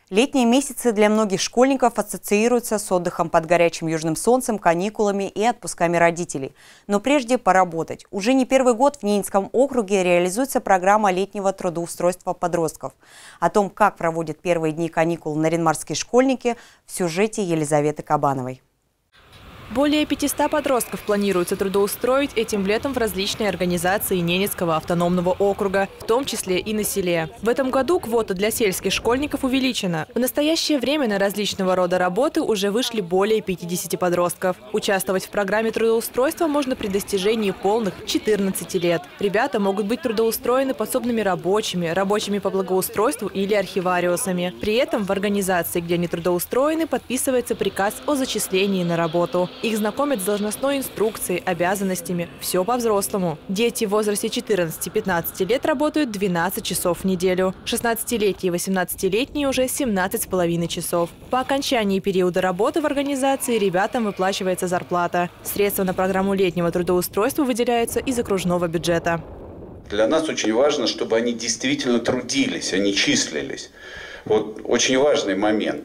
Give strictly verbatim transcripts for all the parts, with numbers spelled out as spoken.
Летние месяцы для многих школьников ассоциируются с отдыхом под горячим южным солнцем, каникулами и отпусками родителей. Но прежде поработать. Уже не первый год в Ненецком округе реализуется программа летнего трудоустройства подростков. О том, как проводят первые дни каникул наринмарские школьники, в сюжете Елизаветы Кабановой. Более пятисот подростков планируется трудоустроить этим летом в различные организации Ненецкого автономного округа, в том числе и на селе. В этом году квота для сельских школьников увеличена. В настоящее время на различного рода работы уже вышли более пятидесяти подростков. Участвовать в программе трудоустройства можно при достижении полных четырнадцати лет. Ребята могут быть трудоустроены подсобными рабочими, рабочими по благоустройству или архивариусами. При этом в организации, где они трудоустроены, подписывается приказ о зачислении на работу. Их знакомят с должностной инструкцией, обязанностями. Все по-взрослому. Дети в возрасте четырнадцати-пятнадцати лет работают двенадцать часов в неделю. шестнадцатилетние и восемнадцатилетние уже семнадцать с половиной часов. По окончании периода работы в организации ребятам выплачивается зарплата. Средства на программу летнего трудоустройства выделяются из окружного бюджета. Для нас очень важно, чтобы они действительно трудились, они числились. Вот очень важный момент.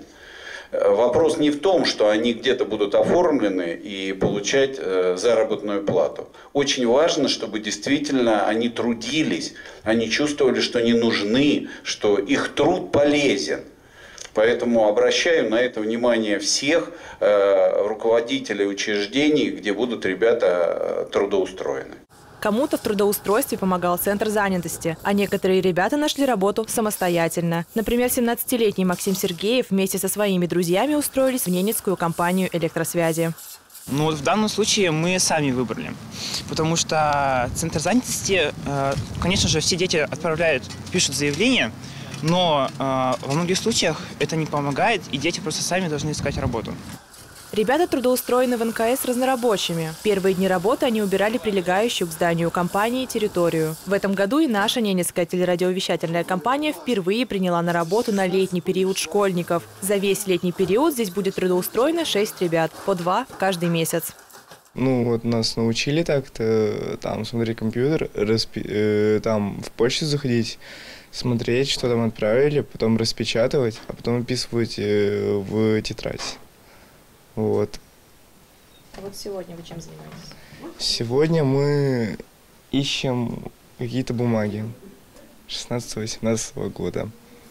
Вопрос не в том, что они где-то будут оформлены и получать э, заработную плату. Очень важно, чтобы действительно они трудились, они чувствовали, что они нужны, что их труд полезен. Поэтому обращаю на это внимание всех э, руководителей учреждений, где будут ребята э, трудоустроены. Кому-то в трудоустройстве помогал Центр занятости, а некоторые ребята нашли работу самостоятельно. Например, семнадцатилетний Максим Сергеев вместе со своими друзьями устроились в Ненецкую компанию электросвязи. Ну, вот в данном случае мы сами выбрали, потому что Центр занятости, конечно же, все дети отправляют, пишут заявление, но во многих случаях это не помогает, и дети просто сами должны искать работу. Ребята трудоустроены в эн ка эс разнорабочими. Первые дни работы они убирали прилегающую к зданию компании территорию. В этом году и наша Ненецкая телерадиовещательная компания впервые приняла на работу на летний период школьников. За весь летний период здесь будет трудоустроено шесть ребят, по два каждый месяц. Ну вот нас научили так-то, там смотреть компьютер, распи э, там в почту заходить, смотреть, что там отправили, потом распечатывать, а потом описывать э, в тетрадь. Вот. А вот сегодня вы чем занимаетесь? Сегодня мы ищем какие-то бумаги шестнадцатого-восемнадцатого года.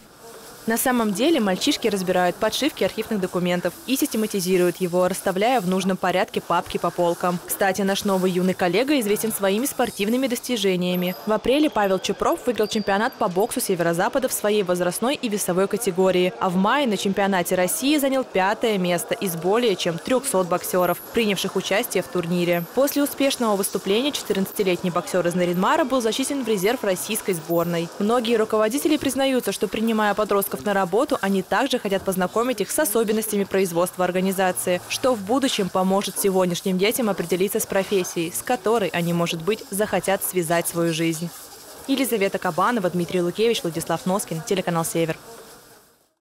На самом деле мальчишки разбирают подшивки архивных документов и систематизируют его, расставляя в нужном порядке папки по полкам. Кстати, наш новый юный коллега известен своими спортивными достижениями. В апреле Павел Чупров выиграл чемпионат по боксу Северо-Запада в своей возрастной и весовой категории. А в мае на чемпионате России занял пятое место из более чем трёхсот боксеров, принявших участие в турнире. После успешного выступления четырнадцатилетний боксер из Наринмара был зачислен в резерв российской сборной. Многие руководители признаются, что, принимая подростков на работу, они также хотят познакомить их с особенностями производства организации, что в будущем поможет сегодняшним детям определиться с профессией, с которой они, может быть, захотят связать свою жизнь. Елизавета Кабанова, Дмитрий Лукевич, Владислав Носкин, телеканал «Север».